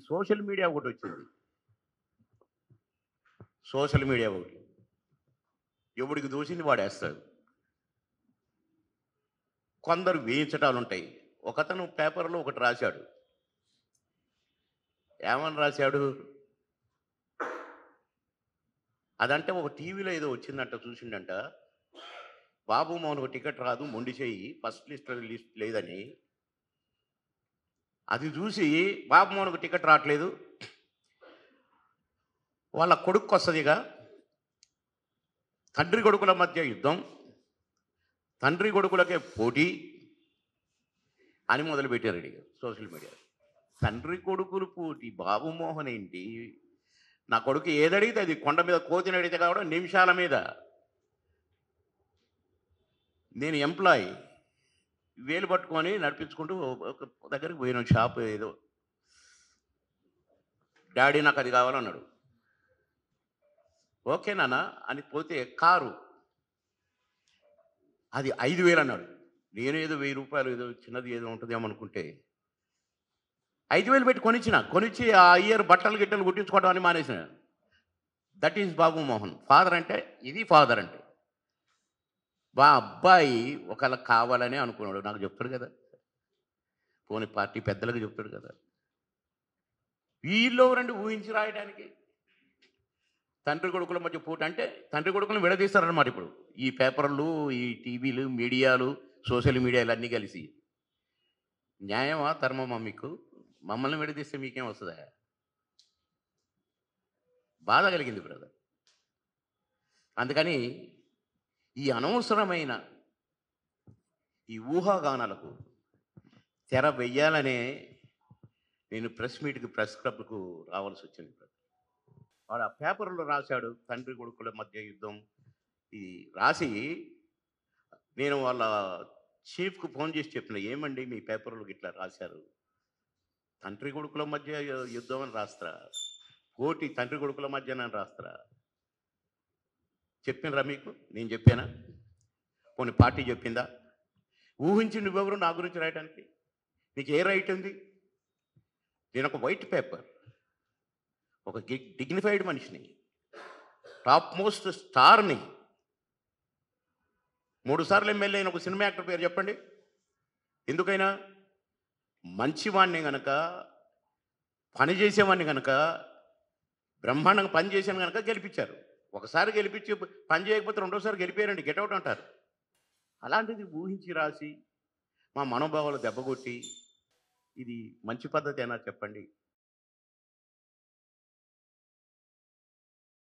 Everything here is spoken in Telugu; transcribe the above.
సోషల్ మీడియా ఒకటొచ్చింది. సోషల్ మీడియా ఒకటి. ఎవడికి దోచింది వాడేస్తాడు. కొందరు వేయించటాలుంటాయి. ఒకతను పేపర్‌లో ఒకటి రాశాడు. ఏమని రాశాడు? అదంటే ఒక టీవీలో ఏదో వచ్చిందంట చూసిండంట. బాబు మోహన్‌కు టికెట్ రాదు మొండి చెయ్యి. ఫస్ట్ లిస్ట్ లేదని. అది చూసి బాబు మోహన్‌కు టికెట్ రావట్లేదు. వాళ్ళ కొడుక్కొస్తదిగా. తండ్రి కొడుకుల మధ్య యుద్ధం. తండ్రి కొడుకులకే పోటీ అని మొదలుపెట్టారండి సోషల్ మీడియా. తండ్రి కొడుకులు పోటీ. బాబు మోహన్ ఏంటి? నా కొడుకు ఏదడిగితే అది కొండ మీద కోతిని అడిగితే కావడం నిమిషాల మీద. నేను ఎంప్లాయీ. వేలు పట్టుకొని నడిపించుకుంటూ ఒక దగ్గరికి పోయినాం షాప్ ఏదో. డాడీ నాకు అది కావాలన్నాడు. ఓకే నాన్న అని పోతే కారు. అది 5,000 అన్నాడు. నేనేదో రూ. 1000 ఏదో చిన్నది ఏదో ఉంటదేమో అనుకుంటే 5,000 పెట్టి కొనిచ్చిన. కొనిచ్చి ఆ ఇయర్ బట్టలు గిట్టలు కుట్టించుకోవడం అని మానేసిన. That is Babu Mohan. Father అంటే ఇది ఫాదర్ అంటే. మా అబ్బాయి ఒకళ్ళ కావాలనే అనుకున్నాడు. నాకు చెప్తాడు కదా! పోనీ పార్టీ పెద్దలకు చెప్తాడు కదా! వీళ్ళెవరండి ఊహించి రాయడానికి? తండ్రి కొడుకుల మధ్య పోటీ అంటే తండ్రి కొడుకులను విడదీస్తారన్నమాట ఇప్పుడు. ఈ పేపర్లు, ఈ టీవీలు, మీడియాలు, సోషల్ మీడియాలు అన్నీ కలిసి. న్యాయమా? ధర్మమా మీకు? మమ్మల్ని విడదీస్తే మీకేం వస్తదా? బాధ కలిగింది బ్రదర్. అందుకని ఈ అనవసరమైన ఈ ఊహాగానాలకు తెర వెయ్యాలనే నేను ప్రెస్ మీట్‌కి, ప్రెస్ క్లబ్‌కు రావాల్సొచ్చింది బ్రదర్. వాడు ఆ పేపర్‌లో రాశాడు తండ్రి కొడుకుల మధ్య యుద్ధం. ఇది రాసి నేను వాళ్ళ చీఫ్‌కి ఫోన్ చేసి చెప్పిన, "ఏమండి మీ పేపర్‌లో గిట్లా రాశారు. తండ్రి కొడుకుల మధ్య యుద్ధం అని రాస్తారా? పోటీ తండ్రి కొడుకుల మధ్యనని రాస్తారా? చెప్పినరా మీకు? నేను చెప్పానా? పోనీ పార్టీ చెప్పిందా? ఊహించి నువ్వెవరు నా గురించి రాయడానికి? నీకు ఏ రైట్ ఉంది? నేనొక వైట్ పేపర్. ఒక డిగ్నిఫైడ్ మనిషిని. టాప్ మోస్ట్ స్టార్‌ని. 3 సార్లు ఎమ్మెల్యే అయిన ఒక సినిమా యాక్టర్ పేరు చెప్పండి. ఎందుకైనా? మంచివాడిని గనక, పని చేసేవాడిని గనక, బ్రహ్మాండంగా పని చేశాను గనక గెలిపించారు. ఒకసారి గెలిపించి పని చేయకపోతే రెండోసారి గెలిపారండి. గెట్ ఔట్ అంటారు. అలాంటిది ఊహించి రాసి, మా మనోభావాలు దెబ్బకొట్టి, ఇది మంచి పద్ధతేనా చెప్పండి?